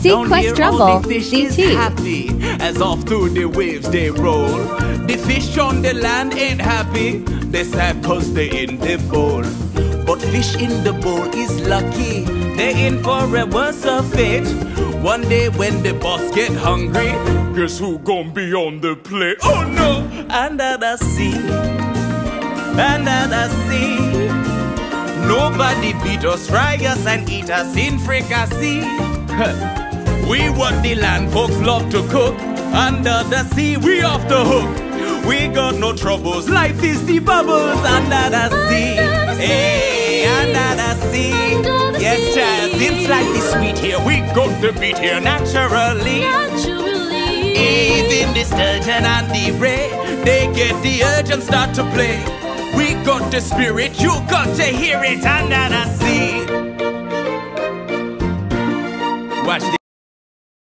Sequest Rumble, fish is DT. happy as off through the waves they roll. The fish on the land ain't happy, they sad cause they in the bowl. But fish in the bowl is lucky, they in for a worse of fate. One day when the boss get hungry, guess who gon' be on the plate? Oh no! Under the sea, under the sea, nobody beat us, fry us and eat us in fricassee. We what the land folks love to cook. Under the sea, we off the hook. We got no troubles, life is the bubbles. Under the sea, hey, under the sea. Yes, child, since life is sweet here, we got the beat here naturally. Even the sturgeon and the ray, they get the urge and start to play. We got the spirit, you got to hear it under the sea. Watch this.